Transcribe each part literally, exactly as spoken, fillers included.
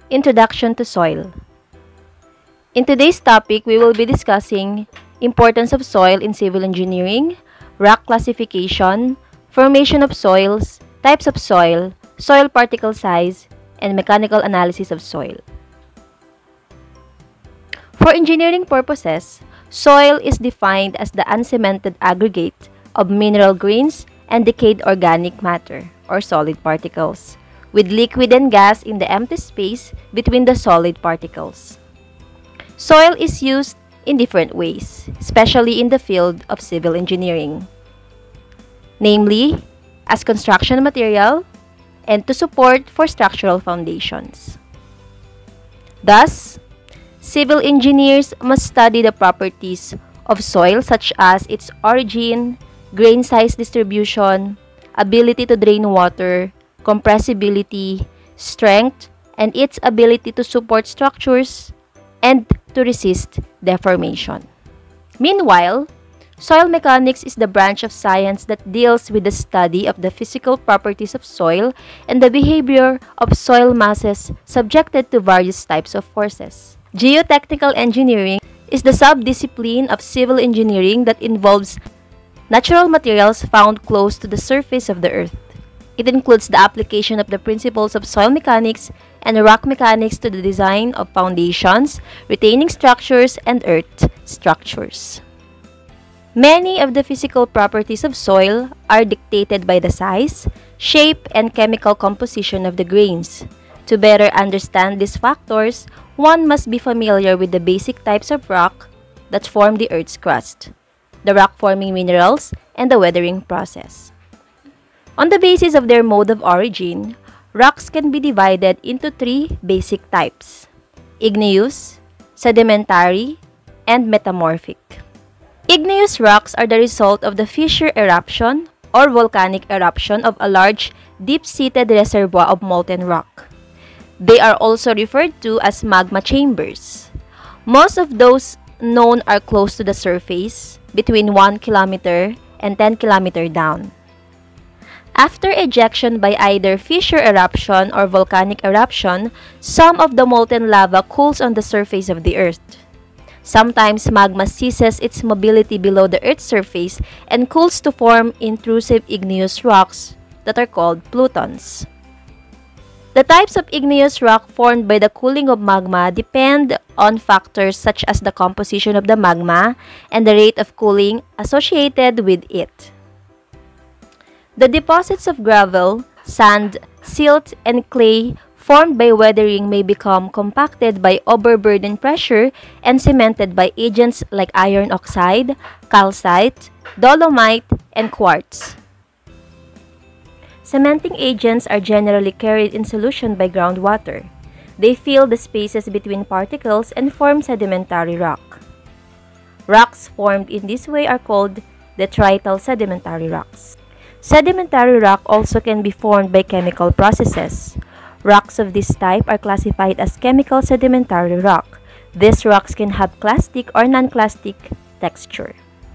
Introduction to Soil. In today's topic, we will be discussing importance of soil in civil engineering, rock classification, formation of soils, types of soil, soil particle size, and mechanical analysis of soil. For engineering purposes, soil is defined as the uncemented aggregate of mineral grains and decayed organic matter, or solid particles, with liquid and gas in the empty space between the solid particles. Soil is used in different ways, especially in the field of civil engineering, namely, as construction material and to support for structural foundations. Thus, civil engineers must study the properties of soil such as its origin, grain size distribution, ability to drain water, compressibility, strength, and its ability to support structures and to resist deformation. Meanwhile, soil mechanics is the branch of science that deals with the study of the physical properties of soil and the behavior of soil masses subjected to various types of forces. Geotechnical engineering is the subdiscipline of civil engineering that involves natural materials found close to the surface of the earth. It includes the application of the principles of soil mechanics and rock mechanics to the design of foundations, retaining structures, and earth structures. Many of the physical properties of soil are dictated by the size, shape, and chemical composition of the grains. To better understand these factors, one must be familiar with the basic types of rock that form the Earth's crust, the rock-forming minerals, and the weathering process. On the basis of their mode of origin, rocks can be divided into three basic types: igneous, sedimentary, and metamorphic. Igneous rocks are the result of the fissure eruption or volcanic eruption of a large, deep-seated reservoir of molten rock. They are also referred to as magma chambers. Most of those known are close to the surface, between one kilometer and ten kilometers down. After ejection by either fissure eruption or volcanic eruption, some of the molten lava cools on the surface of the earth. Sometimes magma ceases its mobility below the earth's surface and cools to form intrusive igneous rocks that are called plutons. The types of igneous rock formed by the cooling of magma depend on factors such as the composition of the magma and the rate of cooling associated with it. The deposits of gravel, sand, silt, and clay formed by weathering may become compacted by overburden pressure and cemented by agents like iron oxide, calcite, dolomite, and quartz. Cementing agents are generally carried in solution by groundwater. They fill the spaces between particles and form sedimentary rock. Rocks formed in this way are called detrital sedimentary rocks. Sedimentary rock also can be formed by chemical processes. Rocks of this type are classified as chemical sedimentary rock. These rocks can have clastic or non-clastic texture.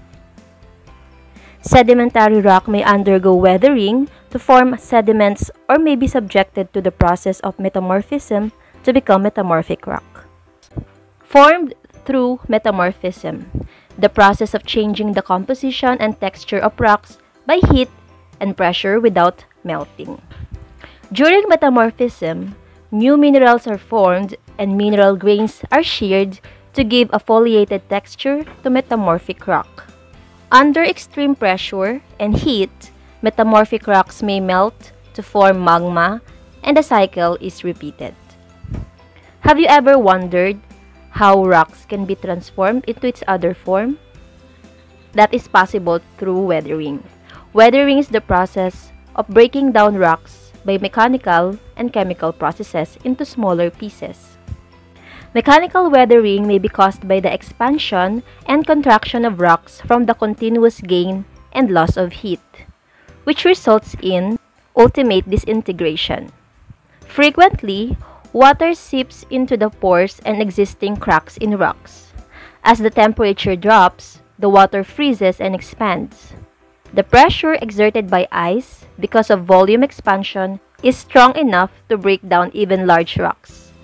Sedimentary rock may undergo weathering to form sediments or may be subjected to the process of metamorphism to become metamorphic rock. Formed through metamorphism, the process of changing the composition and texture of rocks by heat and pressure without melting. During metamorphism, new minerals are formed and mineral grains are sheared to give a foliated texture to metamorphic rock. Under extreme pressure and heat, metamorphic rocks may melt to form magma, and the cycle is repeated. Have you ever wondered how rocks can be transformed into its other form? That is possible through weathering. Weathering is the process of breaking down rocks by mechanical and chemical processes into smaller pieces. Mechanical weathering may be caused by the expansion and contraction of rocks from the continuous gain and loss of heat, which results in ultimate disintegration. Frequently, water seeps into the pores and existing cracks in rocks. As the temperature drops, the water freezes and expands. The pressure exerted by ice because of volume expansion is strong enough to break down even large rocks.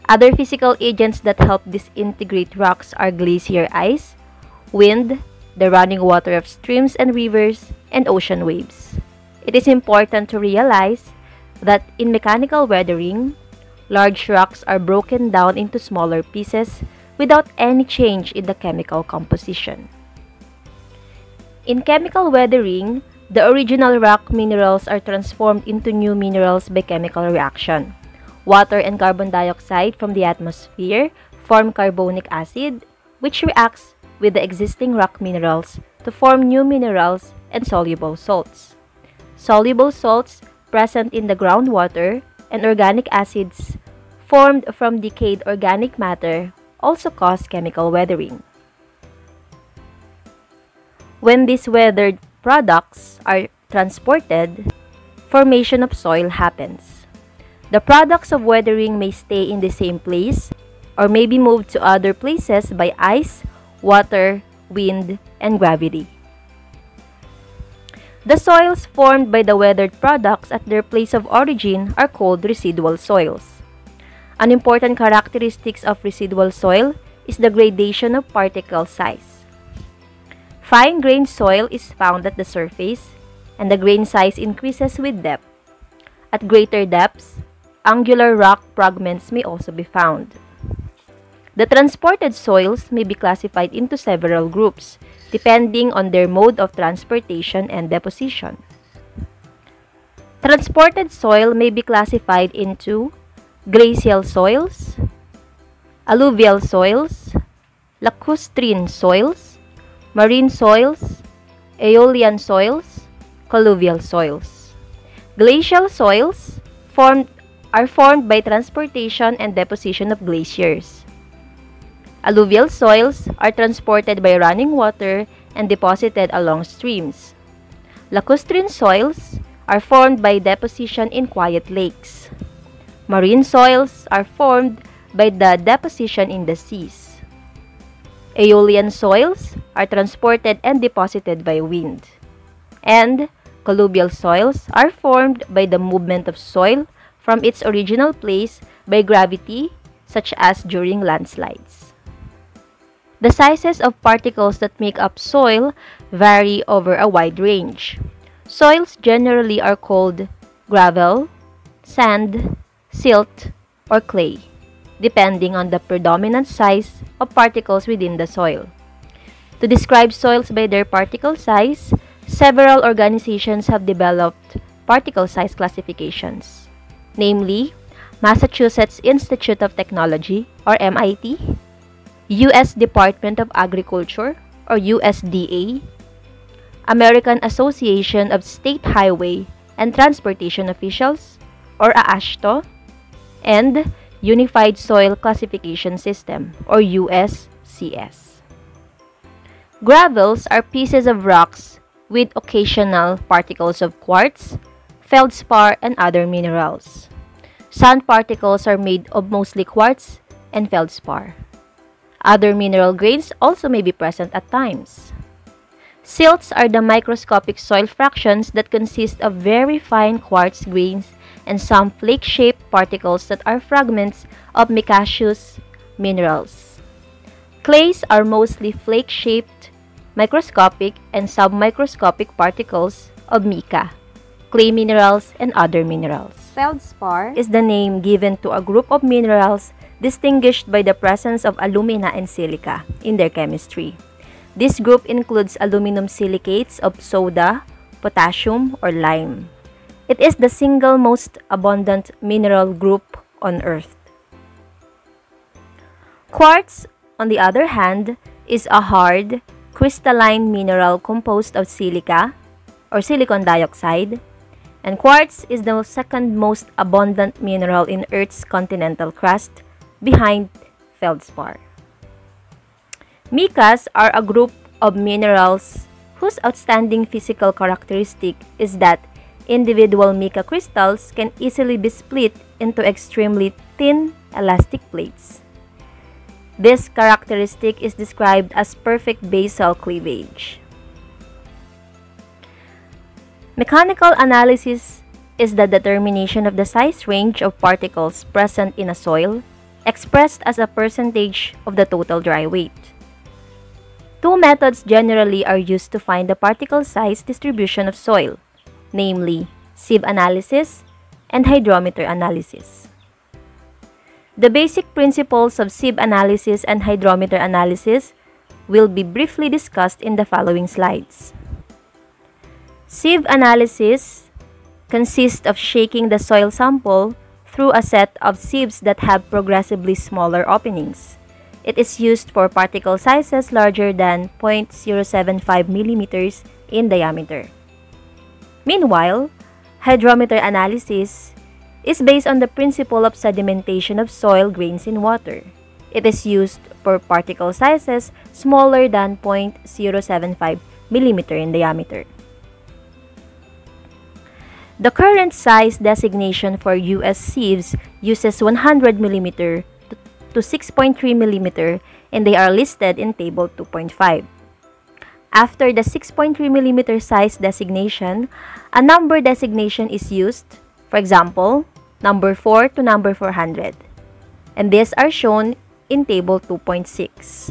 Other physical agents that help disintegrate rocks are glacier ice, wind, the running water of streams and rivers, and ocean waves. It is important to realize that in mechanical weathering, large rocks are broken down into smaller pieces without any change in the chemical composition. In chemical weathering, the original rock minerals are transformed into new minerals by chemical reaction. Water and carbon dioxide from the atmosphere form carbonic acid, which reacts with the existing rock minerals to form new minerals and soluble salts. Soluble salts present in the groundwater and organic acids formed from decayed organic matter also cause chemical weathering. When these weathered products are transported, formation of soil happens. The products of weathering may stay in the same place or may be moved to other places by ice, water, wind, and gravity. The soils formed by the weathered products at their place of origin are called residual soils. An important characteristic of residual soil is the gradation of particle size. Fine-grained soil is found at the surface, and the grain size increases with depth. At greater depths, angular rock fragments may also be found. The transported soils may be classified into several groups, depending on their mode of transportation and deposition. Transported soil may be classified into glacial soils, alluvial soils, lacustrine soils, marine soils, aeolian soils, colluvial soils. Glacial soils formed, are formed by transportation and deposition of glaciers. Alluvial soils are transported by running water and deposited along streams. Lacustrine soils are formed by deposition in quiet lakes. Marine soils are formed by the deposition in the seas. Aeolian soils are transported and deposited by wind. And colluvial soils are formed by the movement of soil from its original place by gravity, such as during landslides. The sizes of particles that make up soil vary over a wide range. Soils generally are called gravel, sand, silt, or clay, depending on the predominant size of particles within the soil. To describe soils by their particle size, several organizations have developed particle size classifications, namely Massachusetts Institute of Technology, or M I T, U S Department of Agriculture, or U S D A, American Association of State Highway and Transportation Officials, or AASHTO, and Unified Soil Classification System, or U S C S. Gravels are pieces of rocks with occasional particles of quartz, feldspar, and other minerals. Sand particles are made of mostly quartz and feldspar. Other mineral grains also may be present at times. Silts are the microscopic soil fractions that consist of very fine quartz grains and some flake-shaped particles that are fragments of micaceous minerals. Clays are mostly flake-shaped, microscopic, and submicroscopic particles of mica, clay minerals, and other minerals. Feldspar is the name given to a group of minerals distinguished by the presence of alumina and silica in their chemistry. This group includes aluminum silicates of soda, potassium, or lime. It is the single most abundant mineral group on Earth. Quartz, on the other hand, is a hard, crystalline mineral composed of silica, or silicon dioxide, and quartz is the second most abundant mineral in Earth's continental crust, behind feldspar. Micas are a group of minerals whose outstanding physical characteristic is that individual mica crystals can easily be split into extremely thin elastic plates. This characteristic is described as perfect basal cleavage. Mechanical analysis is the determination of the size range of particles present in a soil expressed as a percentage of the total dry weight. Two methods generally are used to find the particle size distribution of soil, namely sieve analysis and hydrometer analysis. The basic principles of sieve analysis and hydrometer analysis will be briefly discussed in the following slides. Sieve analysis consists of shaking the soil sample through a set of sieves that have progressively smaller openings. It is used for particle sizes larger than zero point zero seven five millimeters in diameter. Meanwhile, hydrometer analysis is based on the principle of sedimentation of soil grains in water. It is used for particle sizes smaller than zero point zero seven five millimeters in diameter. The current size designation for U S sieves uses one hundred millimeters to six point three millimeters, and they are listed in Table two point five. After the six point three millimeter size designation, a number designation is used, for example, number four to number four hundred, and these are shown in Table two point six.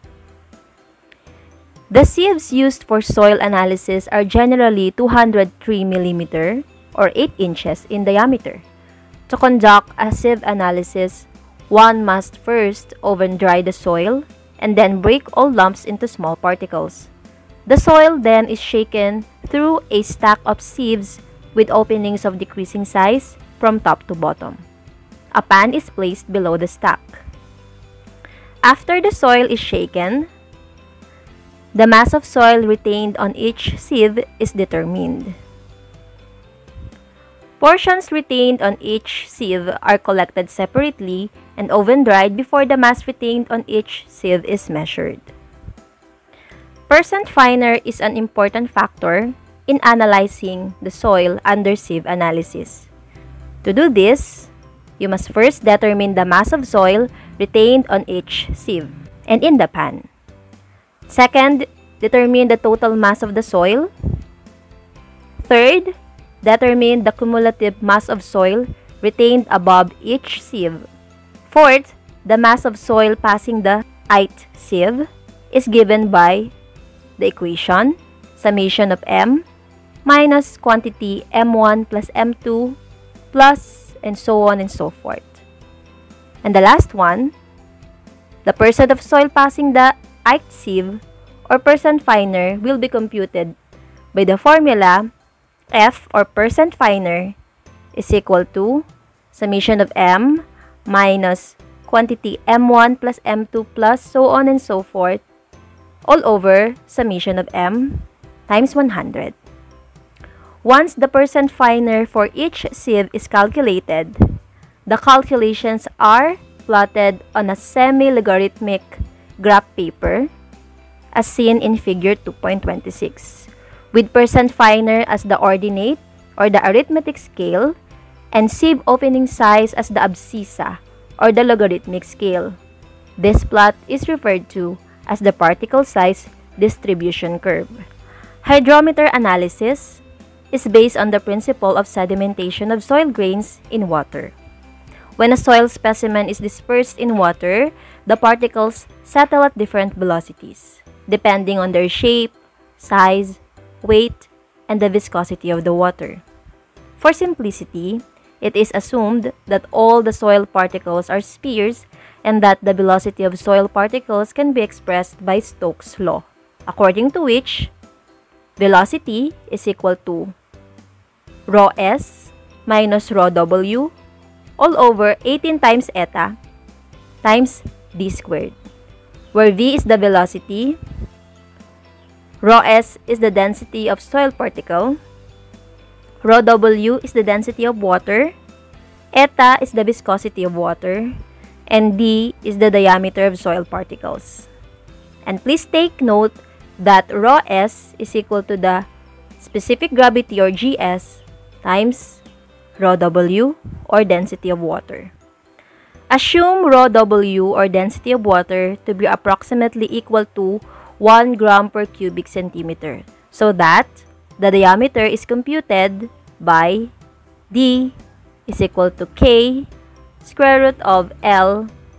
The sieves used for soil analysis are generally two hundred three millimeters or eight inches in diameter. To conduct a sieve analysis, one must first oven dry the soil and then break all lumps into small particles. The soil then is shaken through a stack of sieves with openings of decreasing size from top to bottom. A pan is placed below the stack. After the soil is shaken, the mass of soil retained on each sieve is determined. Portions retained on each sieve are collected separately and oven dried before the mass retained on each sieve is measured. Percent finer is an important factor in analyzing the soil under sieve analysis. To do this, you must first determine the mass of soil retained on each sieve and in the pan. Second, determine the total mass of the soil. Third, determine the cumulative mass of soil retained above each sieve. Fourth, the mass of soil passing the ith sieve is given by the equation summation of m minus quantity m one plus m two plus and so on and so forth. And the last one, the percent of soil passing the ith sieve or percent finer will be computed by the formula F or percent finer is equal to summation of m minus quantity m one plus m two plus so on and so forth all over summation of m times one hundred. Once the percent finer for each sieve is calculated, the calculations are plotted on a semi-logarithmic graph paper as seen in figure two point two six, with percent finer as the ordinate or the arithmetic scale and sieve opening size as the abscissa or the logarithmic scale. This plot is referred to as the particle size distribution curve. Hydrometer analysis is based on the principle of sedimentation of soil grains in water. When a soil specimen is dispersed in water, the particles settle at different velocities, depending on their shape, size, weight, and the viscosity of the water. For simplicity, it is assumed that all the soil particles are spheres and that the velocity of soil particles can be expressed by Stokes' law, according to which velocity is equal to rho s minus rho w all over eighteen times eta times d squared, where v is the velocity, rho s is the density of soil particle, rho w is the density of water, eta is the viscosity of water, and d is the diameter of soil particles. And please take note that rho s is equal to the specific gravity or Gs times rho w or density of water. Assume rho w or density of water to be approximately equal to one gram per cubic centimeter, so that the diameter is computed by d is equal to k square root of L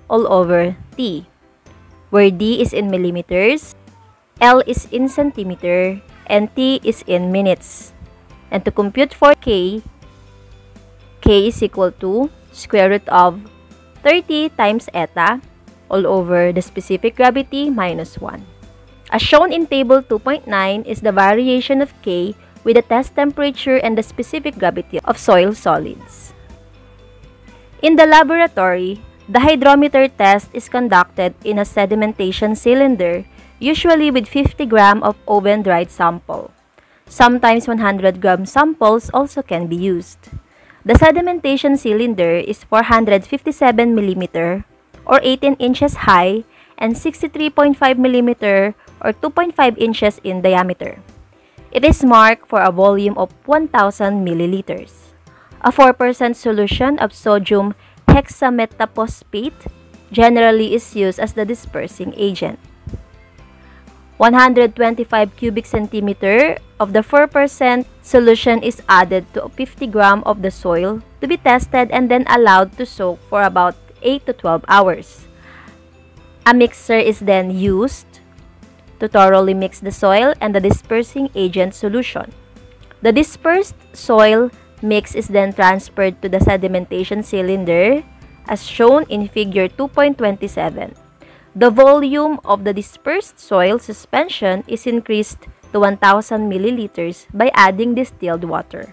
all over T, where D is in millimeters, L is in centimeter, and T is in minutes. And to compute for K, K is equal to square root of thirty times eta all over the specific gravity minus one. As shown in table two point nine is the variation of K with the test temperature and the specific gravity of soil solids. In the laboratory, the hydrometer test is conducted in a sedimentation cylinder, usually with fifty grams of oven-dried sample. Sometimes one hundred gram samples also can be used. The sedimentation cylinder is four hundred fifty-seven millimeters or eighteen inches high and sixty-three point five millimeters or two point five inches in diameter. It is marked for a volume of one thousand milliliters. A four percent solution of sodium hexametaphosphate generally is used as the dispersing agent. one hundred twenty-five cubic centimeter of the four percent solution is added to fifty grams of the soil to be tested and then allowed to soak for about eight to twelve hours. A mixer is then used to thoroughly mix the soil and the dispersing agent solution. The dispersed soil mix is then transferred to the sedimentation cylinder as shown in figure two point two seven. The volume of the dispersed soil suspension is increased to one thousand milliliters by adding distilled water.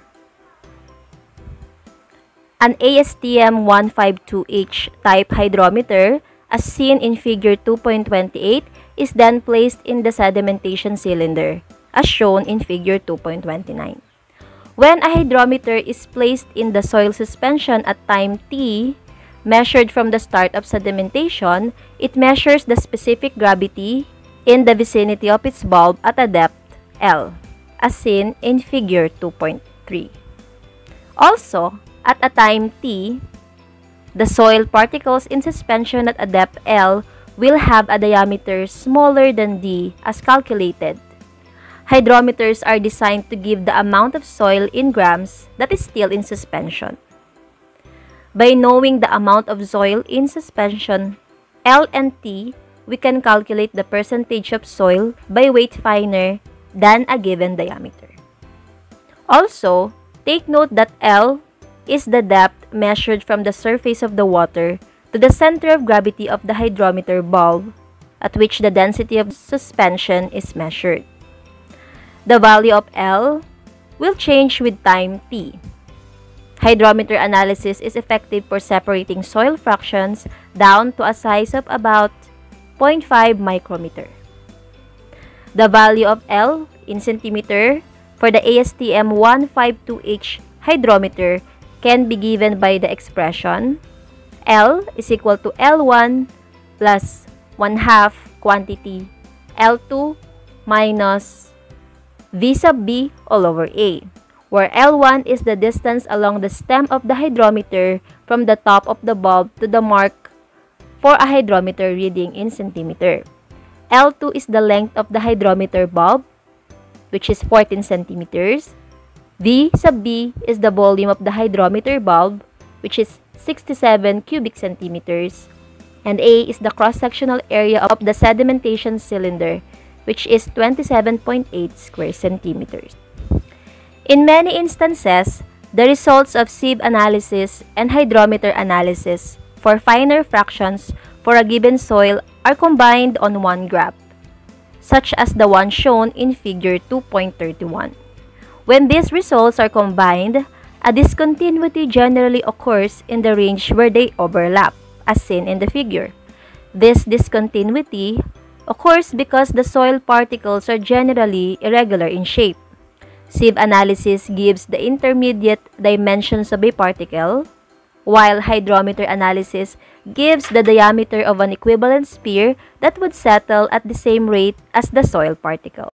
An A S T M one fifty-two H type hydrometer, as seen in figure two point two eight, is then placed in the sedimentation cylinder, as shown in figure two point two nine. When a hydrometer is placed in the soil suspension at time t, measured from the start of sedimentation, it measures the specific gravity in the vicinity of its bulb at a depth L, as seen in figure two point three. Also, at a time t, the soil particles in suspension at a depth L will have a diameter smaller than d as calculated. Hydrometers are designed to give the amount of soil in grams that is still in suspension. By knowing the amount of soil in suspension, L and T, we can calculate the percentage of soil by weight finer than a given diameter. Also, take note that L is the depth measured from the surface of the water to the center of gravity of the hydrometer bulb, at which the density of suspension is measured. The value of L will change with time t. Hydrometer analysis is effective for separating soil fractions down to a size of about zero point five micrometer. The value of L in centimeter for the A S T M one fifty-two H hydrometer can be given by the expression L is equal to L one plus one half quantity L two minus V sub B all over A, where L one is the distance along the stem of the hydrometer from the top of the bulb to the mark for a hydrometer reading in centimeter. L two is the length of the hydrometer bulb, which is fourteen centimeters. V sub B is the volume of the hydrometer bulb, which is sixty-seven cubic centimeters. And A is the cross-sectional area of the sedimentation cylinder, which is twenty-seven point eight square centimeters. In many instances, the results of sieve analysis and hydrometer analysis for finer fractions for a given soil are combined on one graph, such as the one shown in figure two point three one. When these results are combined, a discontinuity generally occurs in the range where they overlap, as seen in the figure. This discontinuity occurs because the soil particles are generally irregular in shape. Sieve analysis gives the intermediate dimensions of a particle, while hydrometer analysis gives the diameter of an equivalent sphere that would settle at the same rate as the soil particle.